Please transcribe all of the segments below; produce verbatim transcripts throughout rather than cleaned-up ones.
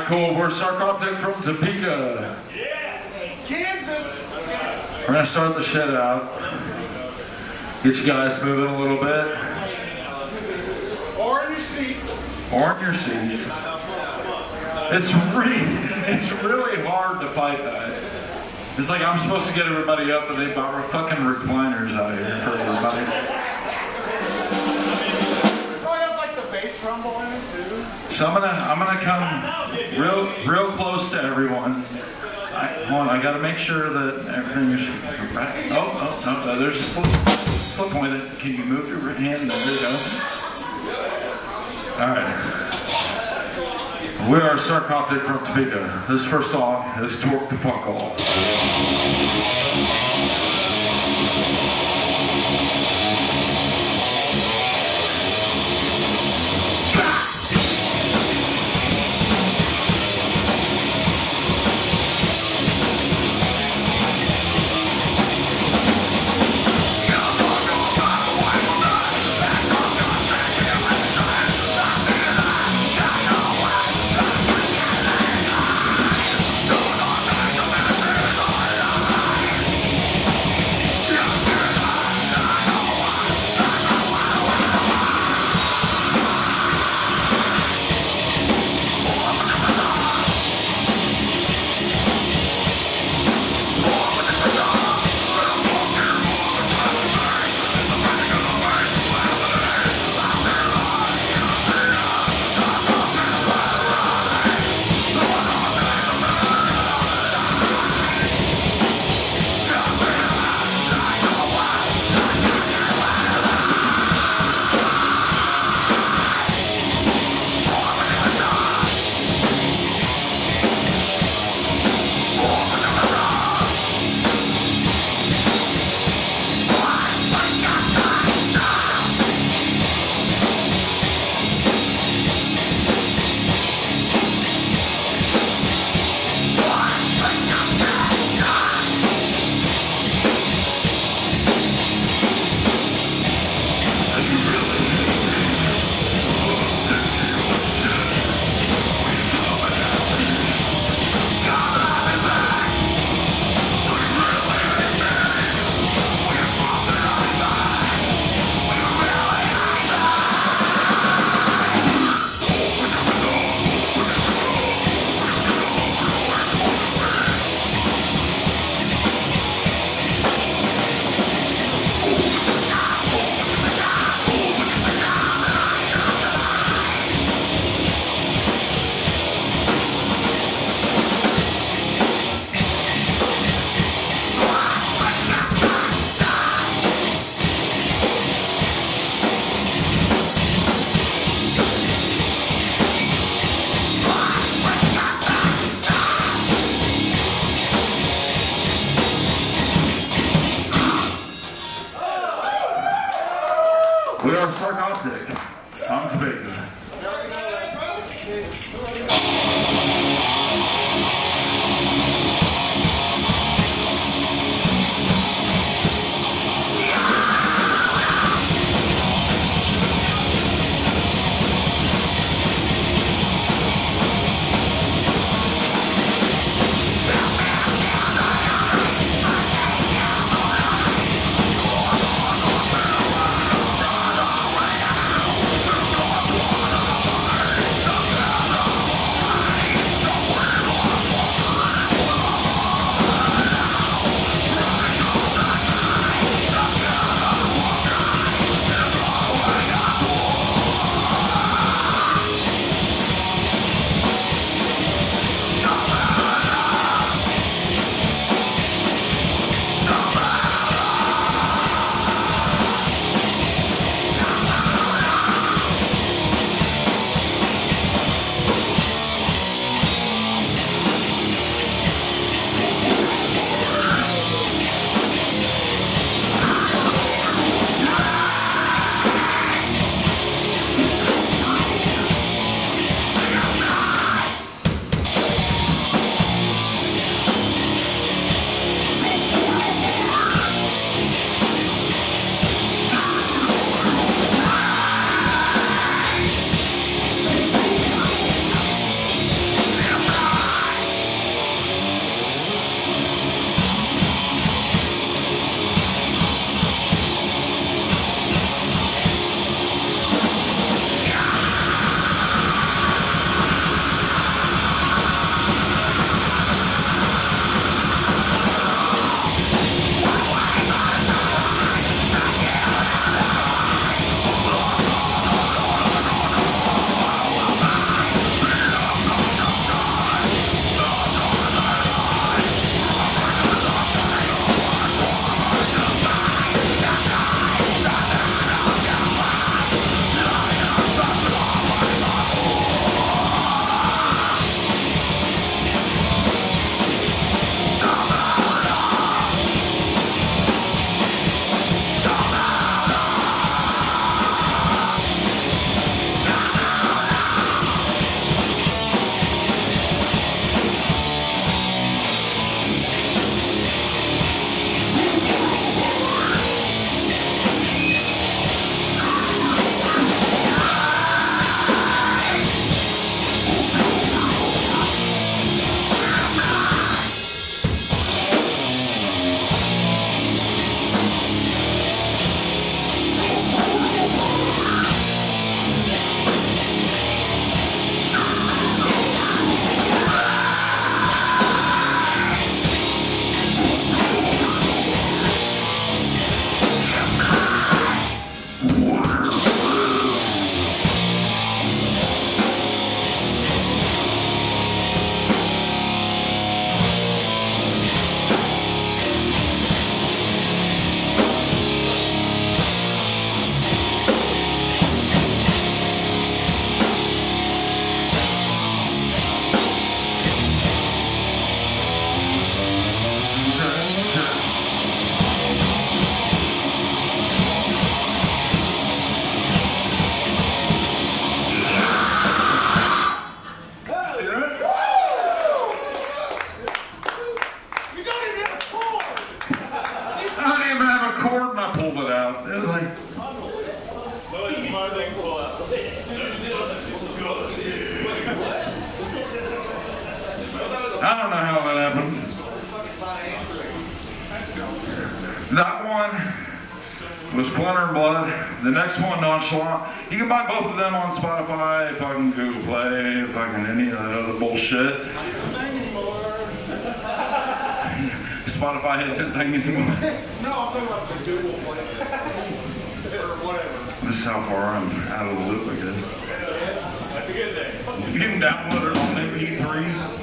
cool. We're Sarcoptic from Topeka. Yes. Kansas. We're gonna start the shit out. Get you guys moving a little bit. Or in your seats. Or in your seats. It's really, it's really hard to fight that. It's like I'm supposed to get everybody up, but they bought fucking recliners out here for everybody. Oh, it has like the bass rumble in it too. So I'm gonna, I'm gonna come real, real close to everyone. I, hold on, I gotta make sure that everything is right. Oh, oh, no, no, there's a slip, slip point. Can you move your hand? There you go. All right. We are Sarcoptic from Topeka. This first song is Torque the Fuck Off. We are Sarcoptic. I'm Topeka. It's like, So it's smart they pull out. I don't know how that happened. That one was Splinter and Blood. The next one, Nonchalant. You can buy both of them on Spotify, fucking Google Play, fucking any of that other bullshit. Spotify isn't a thing anymore. No, I'm talking about the Google Play. Or whatever. This is how far I'm out of the loop, I guess. That's a good thing. You can download it on M P three.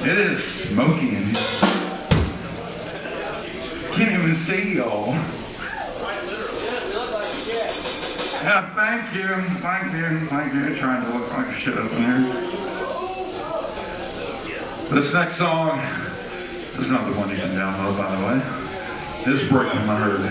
It is smoky in here. Can't even see y'all. Yeah, thank you, thank you, thank you. Trying to look like shit up in here. This next song is not the one you can download, by the way. It's Breaking My Heart.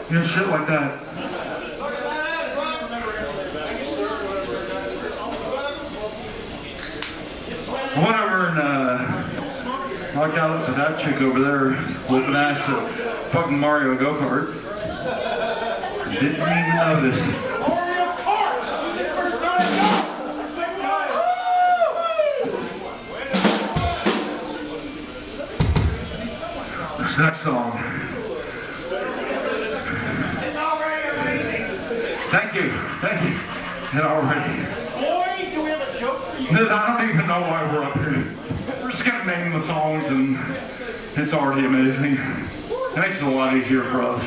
and shit like that. I went over and uh, I got up with that chick over there whooping ass at fucking Mario Go-Kart. Didn't even notice. This next song. Thank you, thank you. And already. Boy, do we have a joke for you? I don't even know why we're up here. We're just gonna name the songs and it's already amazing. It makes it a lot easier for us.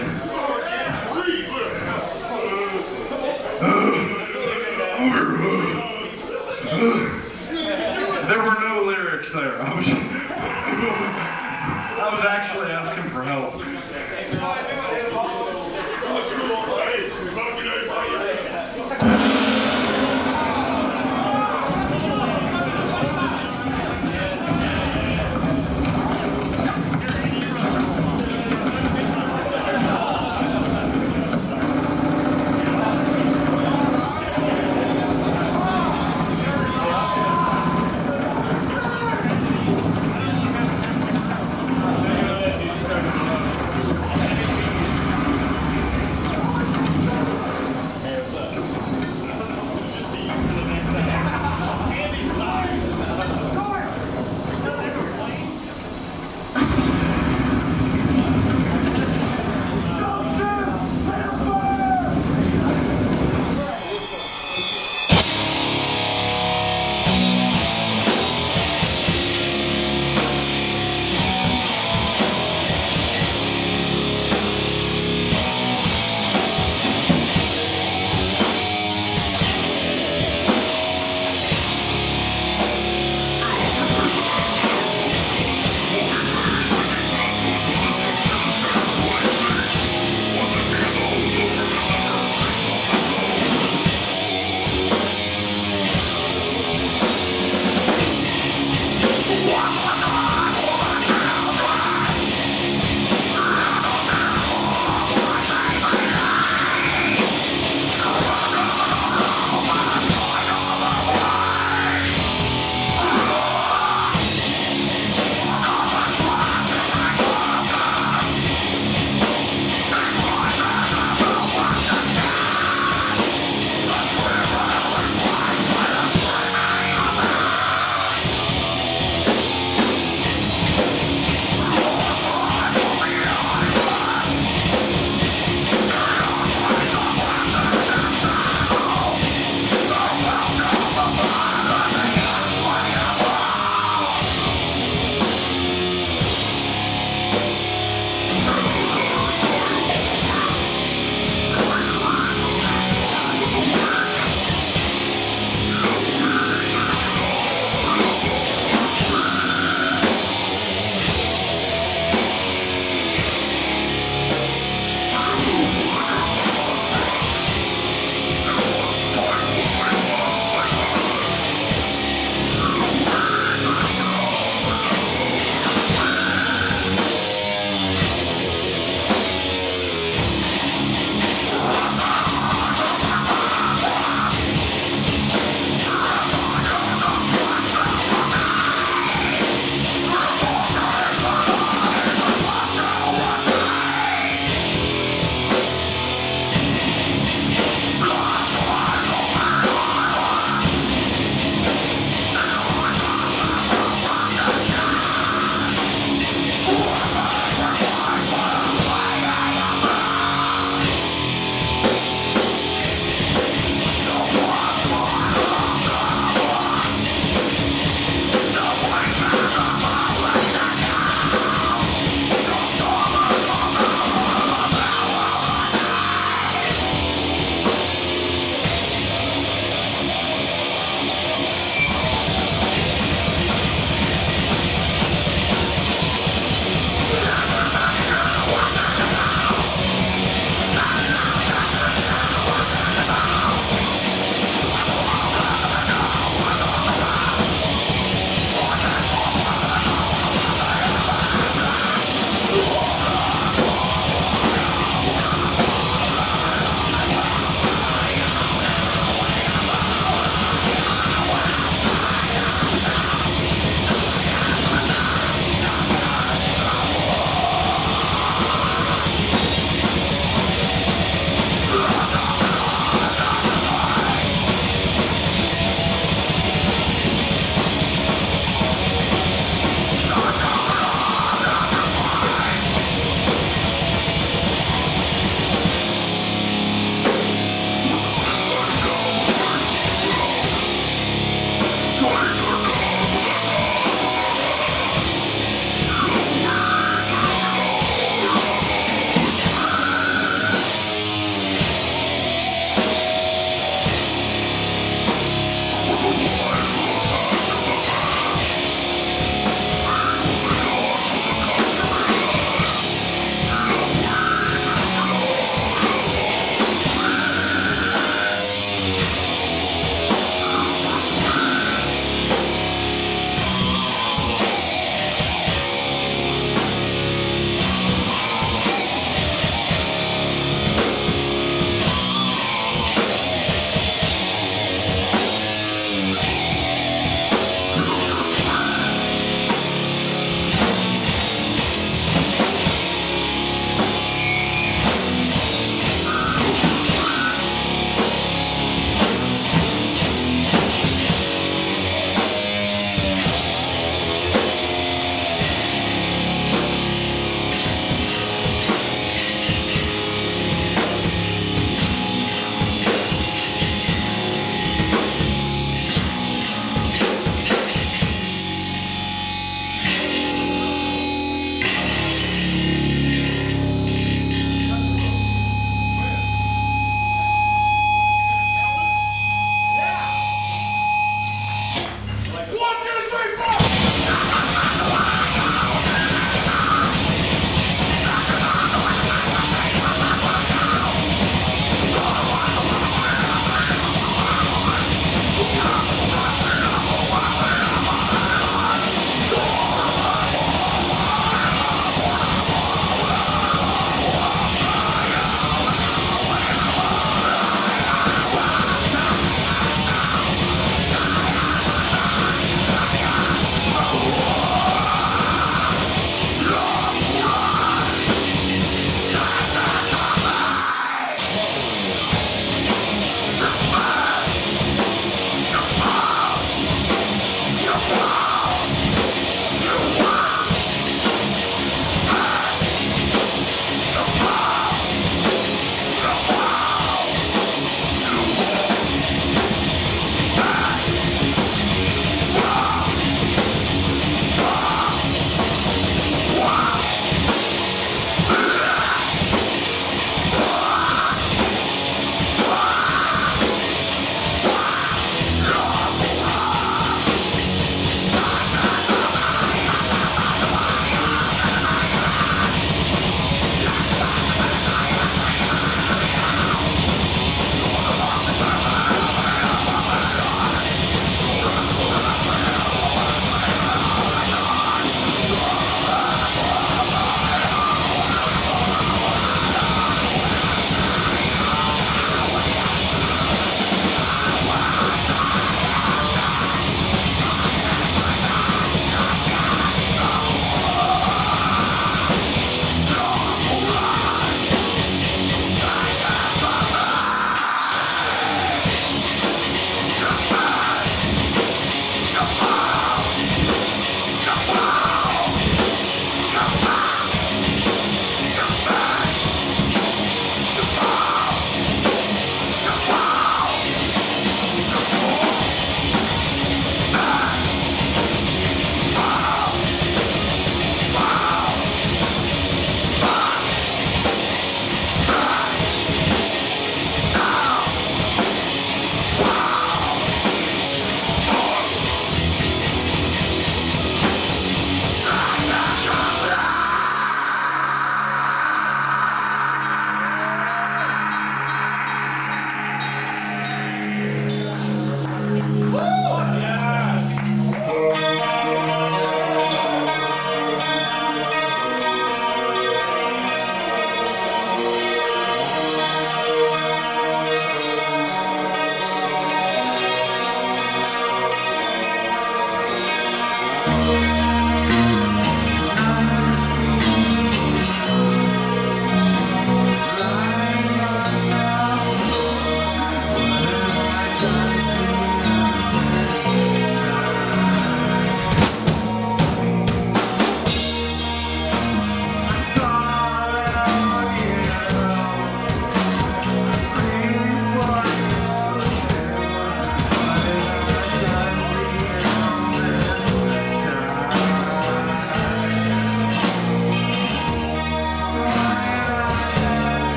There were no lyrics there. I was, I was actually asking for help.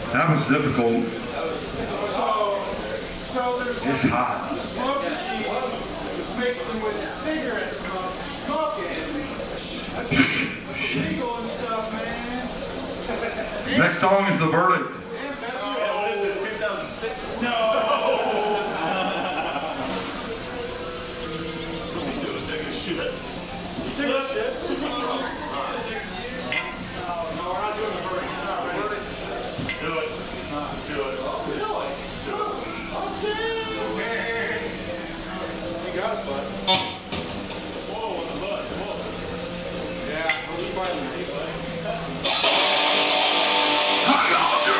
That was difficult. So, so there's It's hot. smoke machine, which makes them with cigarette smoke, smoking. That's illegal and stuff, man. Next song is The Verdict. Take a shit. No, we're not doing the verdict. It's not ready. Do it. Do it. Really? Okay. You got it, bud. Whoa, in the butt. Whoa. Yeah, we'll be fine. How y'all doing?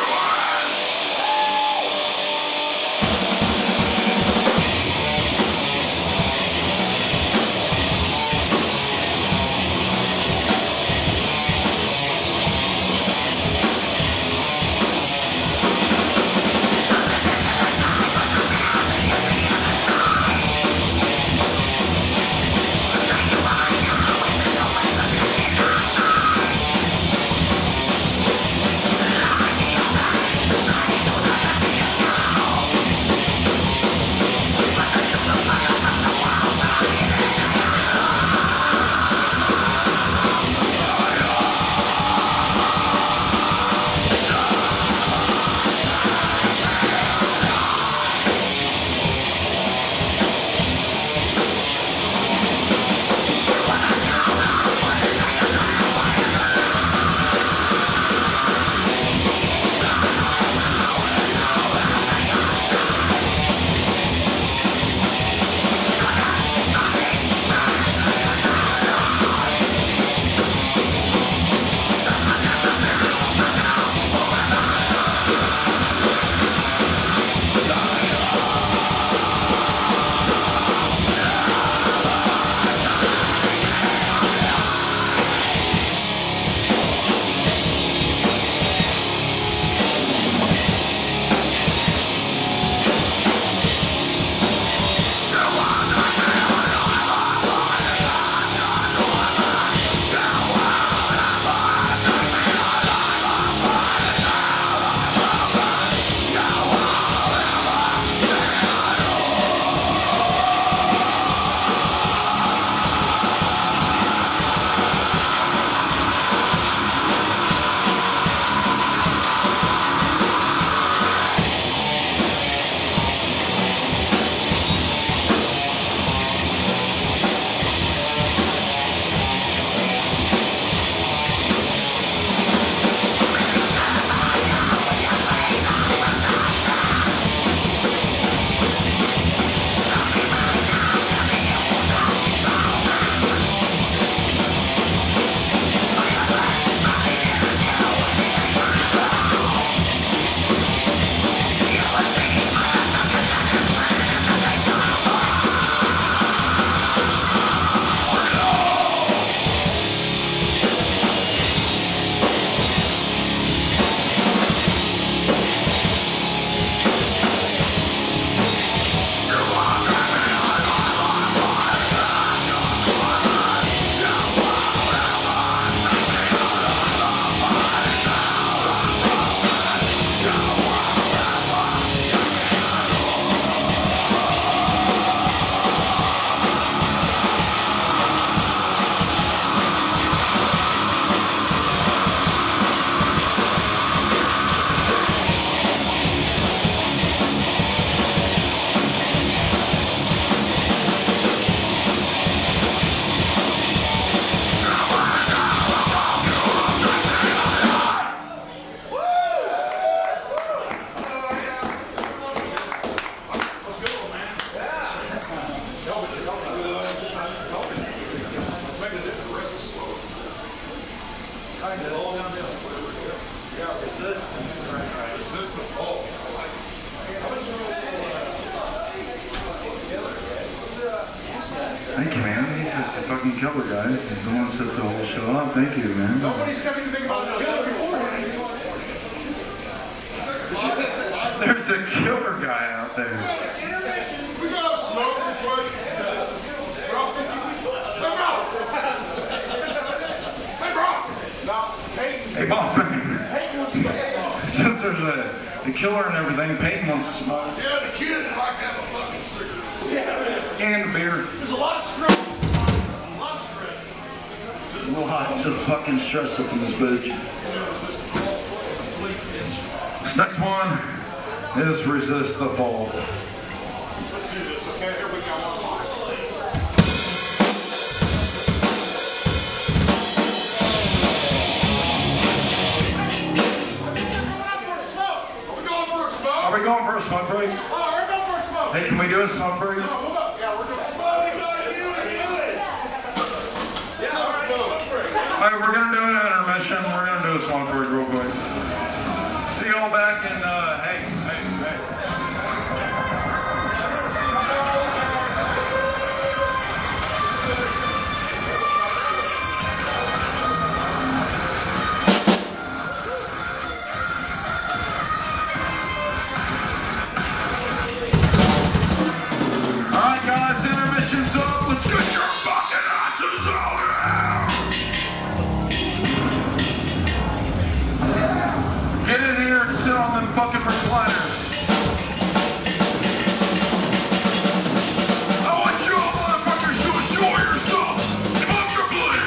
Thank you, man. He's just a fucking killer guy. He's the one that set the whole show up. Thank you, man. Nobody said anything about the killer beforehand. There's a killer guy out there. We got a smoke real quick. Bro. Hey, bro. Hey, bro. Now, Peyton. Hey, boss man. Peyton wants to get Just since there's a, a killer and everything, Peyton wants to smoke. Yeah, the kid would like to have a fucking cigarette. And a beer. There's a lot of stress. A lot of stress. A little hot, so fucking stress up in this bitch. This next one is Resist the Fall. Let's do this, okay? Here we go. Are we going for a smoke break? Oh, we're going for a smoke. Hey, can we do a smoke break? No, hold up. Yeah, we're doing a smoke. We got you to do it. Yeah, all right. All right, we're going to do an intermission. We're going to do a smoke break real quick. See y'all back in, uh, hey, hey, hey. Fucking recliners. I want you all motherfuckers to enjoy yourself comfortably.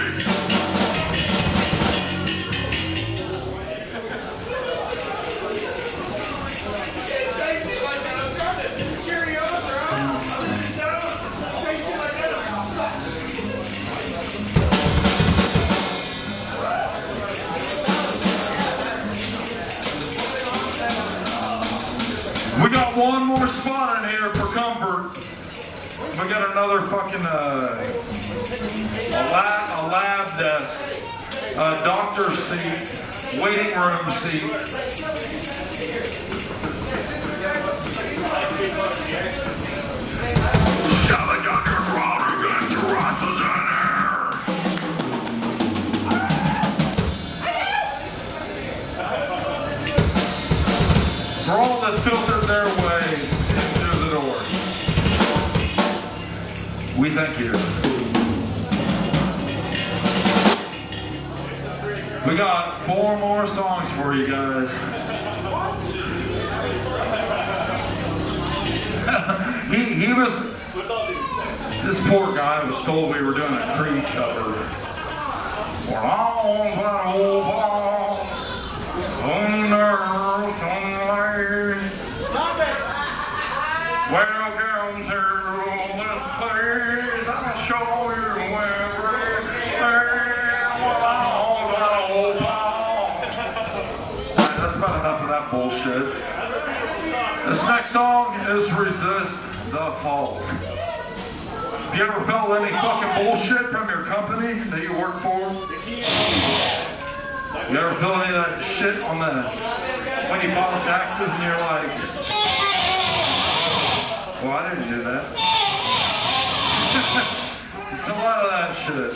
Can't say shit like that. I'm trying to cheer you up, bro. I'm letting you down. Say shit like that. We got one more spot in here for comfort. We got another fucking uh, a lab, a lab desk, a doctor's seat, waiting room seat. Shall the doctor Crowder get terraces in there? For all that filtered their way into the door, we thank you. We got four more songs for you guys. he he was this poor guy was told we were doing a Creed cover. Well, on that old ball, under sunlight. Stop it. Welcome to this place. I'll show you everything. Well, on that old ball. Alright, that's about enough of that bullshit. This next song is Resist the Fault. Have you ever felt any fucking bullshit from your company that you work for? You ever feel any of that shit on the, when you file taxes and you're like, well, I didn't do that. It's a lot of that shit.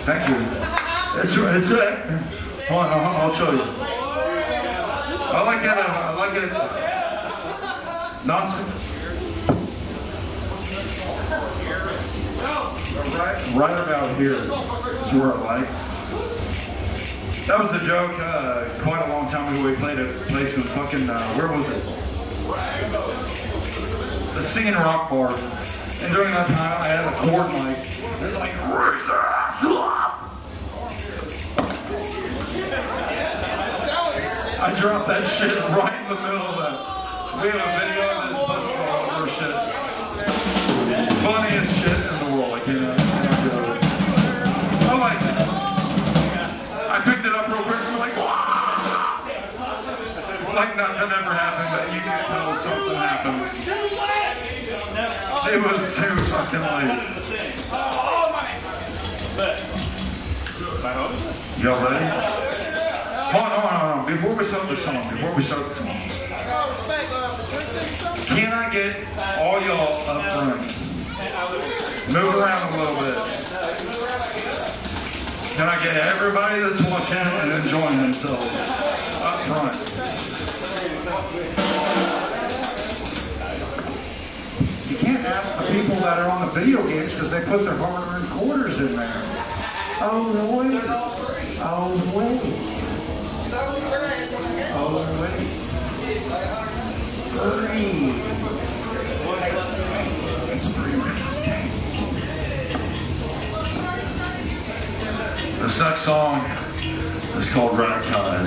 Thank you. It's it's it. Hold on, I'll, I'll show you. I like it. Uh, I like it. Nonsense. Right, right about here is where I like. That was the joke. Uh, quite a long time ago, we played a place in fucking uh, where was it? The Singing Rock Bar. And during that time, I had a chord mic. It's like, I dropped that shit right in the middle of that. We have a video of this bus or shit. Funniest shit in the world. I can't, I can't do it. I like it. I picked it up real quick and was like, Wah! Like nothing ever happened, but you can tell something happened. It was too fucking late. Y'all ready? Hold on, hold on, hold on. Before we start the song, before we start the song, can I get all y'all up front? Move around a little bit. Can I get everybody that's watching and enjoying themselves up front? You can't ask the people that are on the video games because they put their hard-earned quarters in there. Oh, wait. Oh, wait. Oh, wait. Free. It's free real estate. This next song is called Ragtime.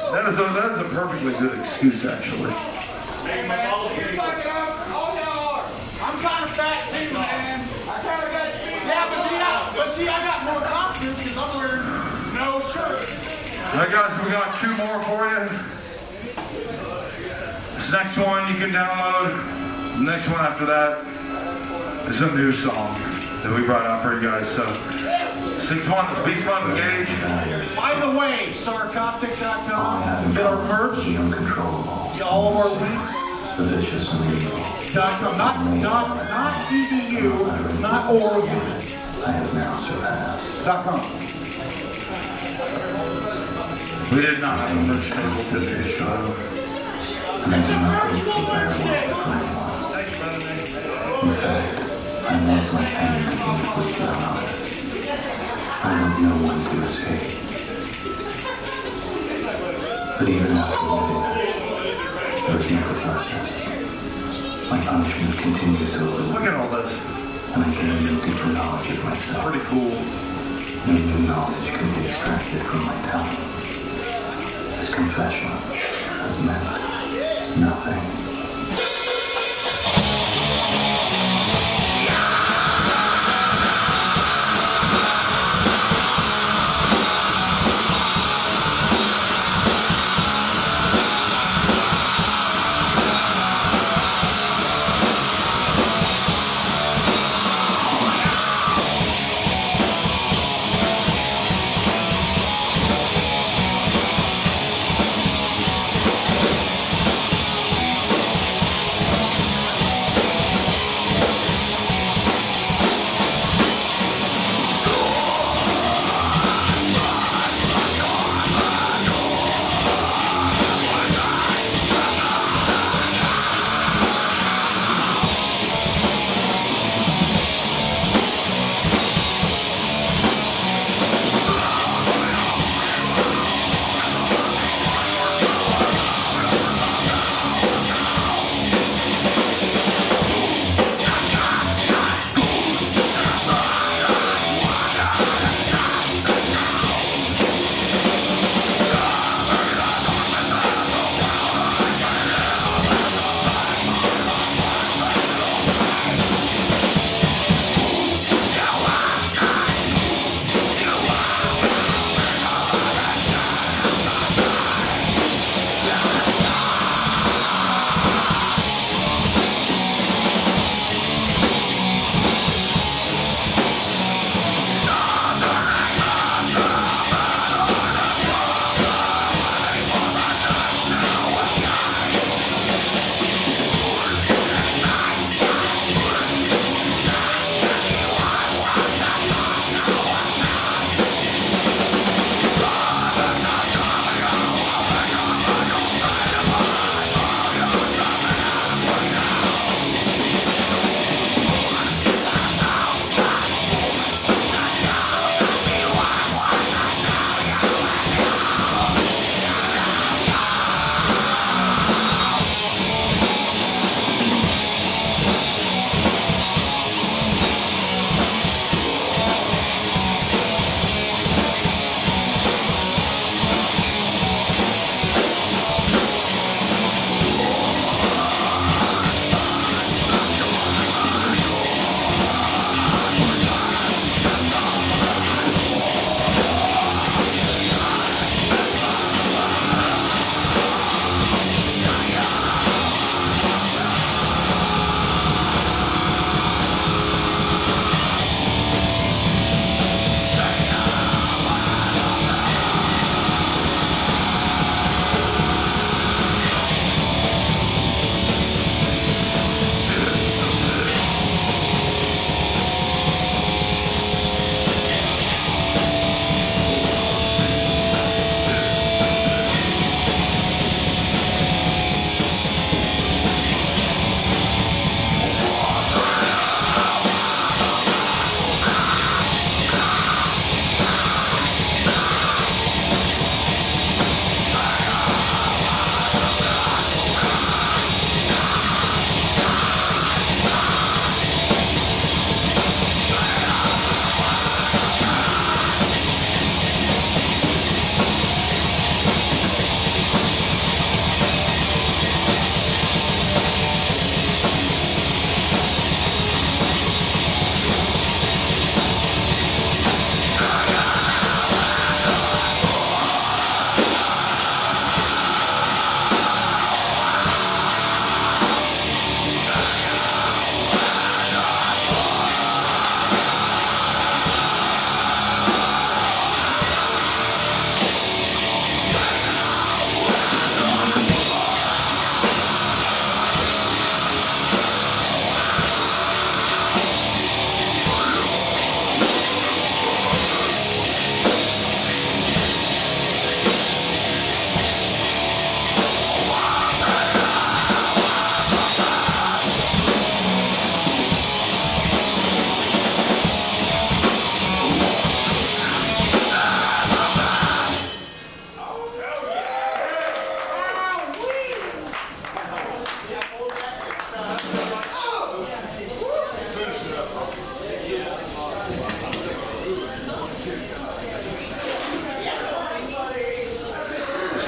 That is a, that is a perfectly good excuse, actually. Hey, man, seems like us, all y'all are. I'm kind of fat too, man. I kind of got speed. Yeah, but see, I, but see, I got more confidence because I'm wearing no shirt. All right, guys, we got two more for you. This next one you can download. The next one after that is a new song that we brought out for you guys. So, sixth one is Beast Mode Engage. By the way, sarcoptic dot com, get our merch, all of our links. Dot com, not, not, not E D U, not Oregon. Dot com. We did not have a merch table today, so. It's a virtual merch table. Thank you, brother. In fact, I love my hand against the ground. I want no one to escape. But even after living, there is no catharsis. My punishment continues to elude. Look at all this. And I gain no deeper knowledge of myself. Pretty cool. No new knowledge can be extracted from my tongue. This confession has meant nothing.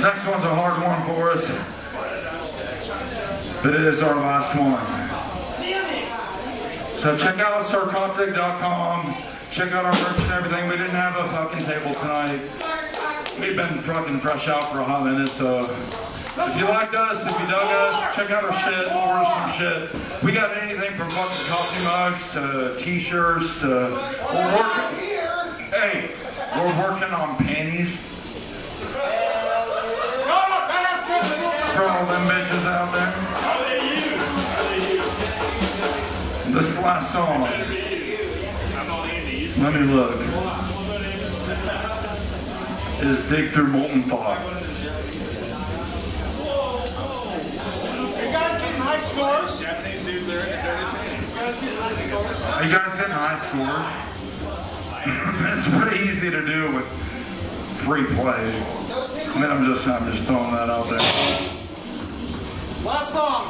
next one's a hard one for us, but it is our last one. So check out sarcoptic dot com. Check out our merch and everything. We didn't have a fucking table tonight. We've been fucking fresh out for a hot minute, so if you liked us, if you dug us, check out our shit, order some shit. We got anything from fucking coffee mugs to t-shirts to we're working. Hey, we're working on panties. For all them bitches out there. This last song. Let me look. Is Dig Through Molten Thought. You guys getting high scores? Japanese dudes there in their dirty pants. You guys getting high scores? Are you guys getting high scores? It's pretty easy to do with free play. I mean, I'm just, I'm just throwing that out there. Last song.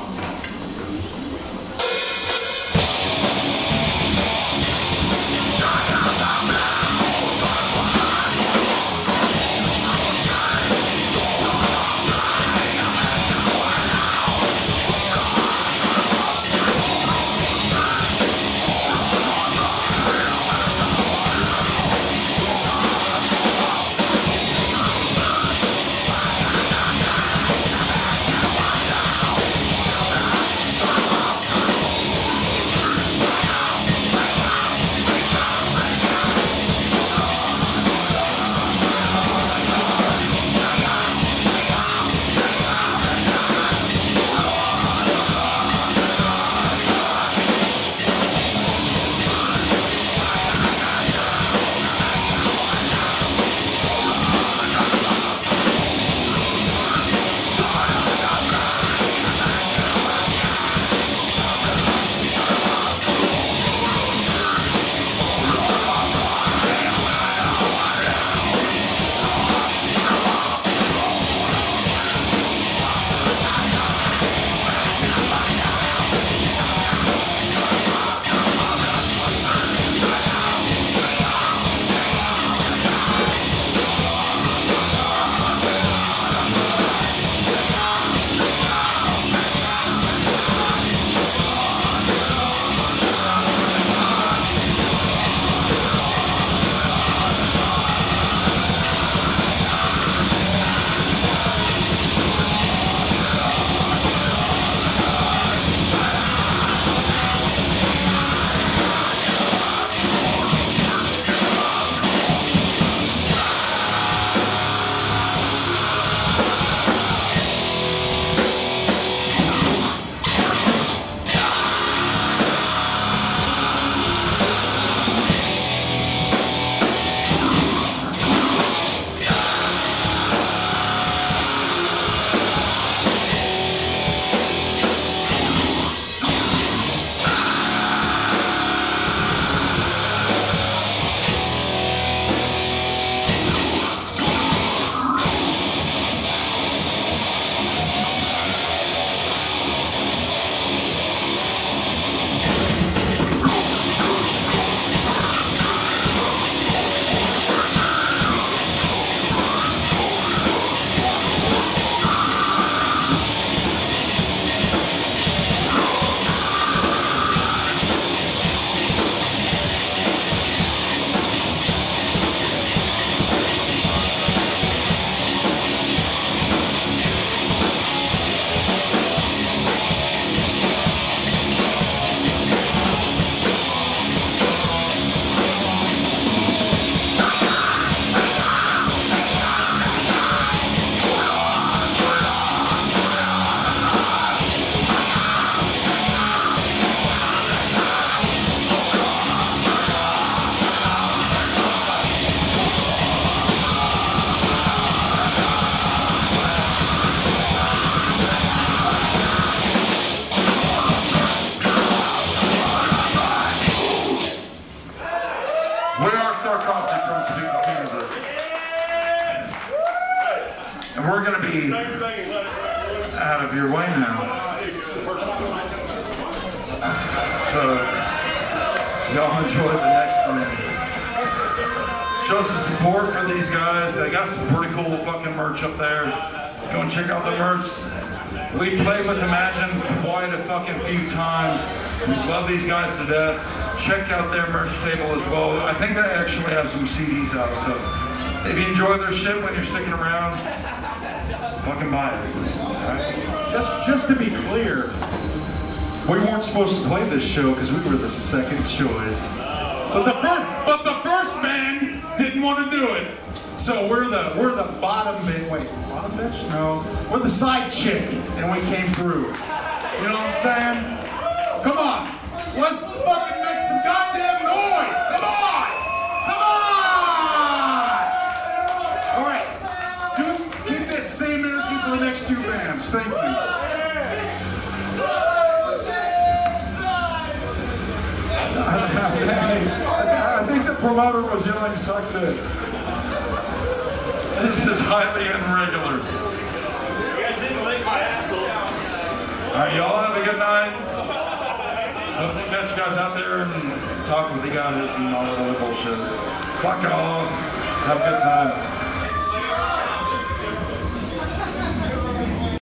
And we're going to be out of your way now. So, y'all enjoy the next one. Show some support for these guys. They got some pretty cool fucking merch up there. Go and check out the merch. We played with Imagine quite a fucking few times. We love these guys to death. Check out their merch table as well. I think they actually have some C Ds out, so if you enjoy their shit when you're sticking around, fucking buy it. Right? Just, just to be clear, we weren't supposed to play this show because we were the second choice. But the first, but the first band didn't want to do it. So we're the we're the bottom bit. Wait, bottom bitch? No, we're the side chick, and we came through. You know what I'm saying? Come on, let's fucking make some goddamn noise. Come on, come on. All right, do keep that same energy for the next two bands. Thank you. I think the promoter was yelling "suck dick." This is highly irregular. You guys didn't lick my asshole. All right, y'all have a good night. Hope to catch you guys out there and talk with you guys and all that other bullshit. Fuck off. Have a good time.